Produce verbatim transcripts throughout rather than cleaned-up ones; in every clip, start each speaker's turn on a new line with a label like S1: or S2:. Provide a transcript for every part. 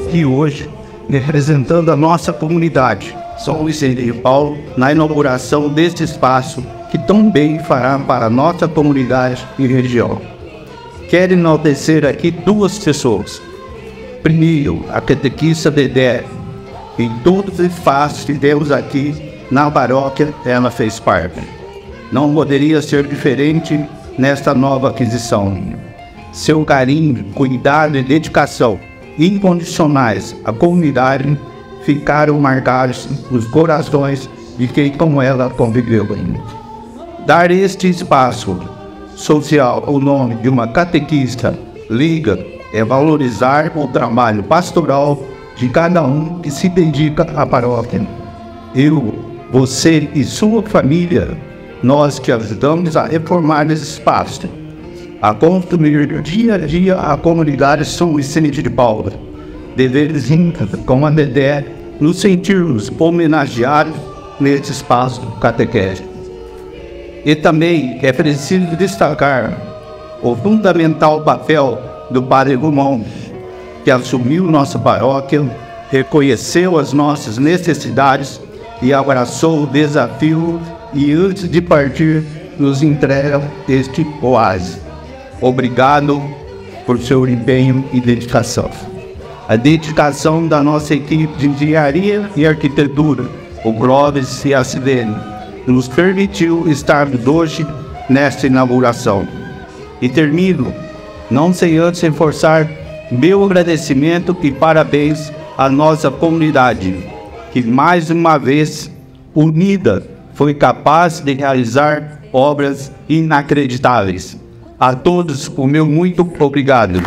S1: aqui hoje representando a nossa comunidade, São Vicente de Paulo, na inauguração deste espaço que tão bem fará para a nossa comunidade e região. Quero enaltecer aqui duas pessoas. Primeiro, a catequista Dedé. Em todos os espaços que temos aqui na paróquia, ela fez parte. Não poderia ser diferente nesta nova aquisição. Seu carinho, cuidado e dedicação incondicionais à comunidade ficaram marcados nos corações de quem com ela conviveu. Dar este espaço social o nome de uma catequista liga é valorizar o trabalho pastoral de cada um que se dedica à paróquia. Eu, você e sua família, nós que ajudamos a reformar esse espaço, a construir dia a dia a comunidade São Vicente de Paulo. Deveres íntimos com a Dedé, nos sentirmos homenageados nesse espaço catequético. E também é preciso destacar o fundamental papel do Padre Romão, que assumiu nossa paróquia, reconheceu as nossas necessidades e abraçou o desafio e antes de partir nos entrega este oásis. Obrigado por seu empenho e dedicação. A dedicação da nossa equipe de engenharia e arquitetura, o Clóvis e a Silene, nos permitiu estarmos hoje nesta inauguração. E termino, não sem antes reforçar meu agradecimento e parabéns à nossa comunidade, que mais uma vez, unida, foi capaz de realizar obras inacreditáveis. A todos, o meu muito obrigado.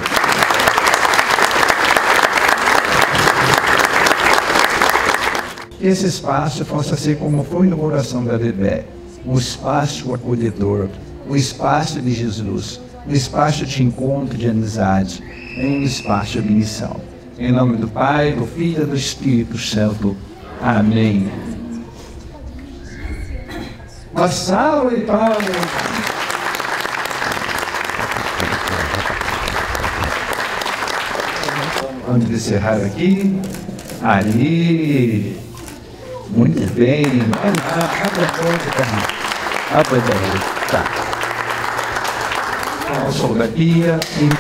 S2: Esse espaço possa ser como foi no coração da Dedé, um espaço acolhedor, um espaço de Jesus, um espaço de encontro, de amizade, um espaço de missão. Em nome do Pai, do Filho e do Espírito Santo. Amém. Uma salva de palmas. Vamos encerrar aqui. Ali. Muito bem. Tá. O sol da pia.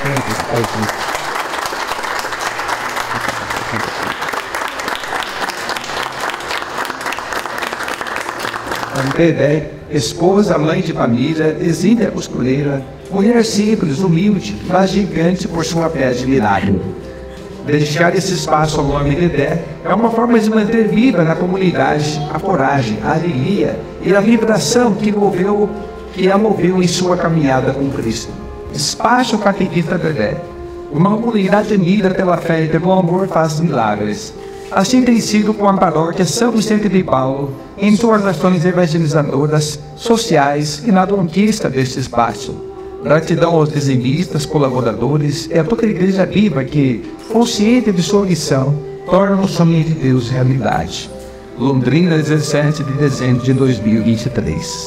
S2: Dedé, esposa, mãe de família, exímia costureira, mulher simples, humilde, mas gigante por sua fé de milagre. Dedicar esse espaço ao nome de Dedé é uma forma de manter viva na comunidade a coragem, a alegria e a vibração que, moveu, que a moveu em sua caminhada com Cristo. Espaço Catequista Dedé, uma comunidade unida pela fé e pelo amor faz milagres. Assim tem sido com a paróquia São Vicente de Paulo em suas ações evangelizadoras, sociais e na conquista deste espaço. Gratidão aos dizimistas, colaboradores e a toda a igreja viva que, consciente de sua missão, torna o sonho de Deus realidade. Londrina, dezessete de dezembro de dois mil e vinte e três.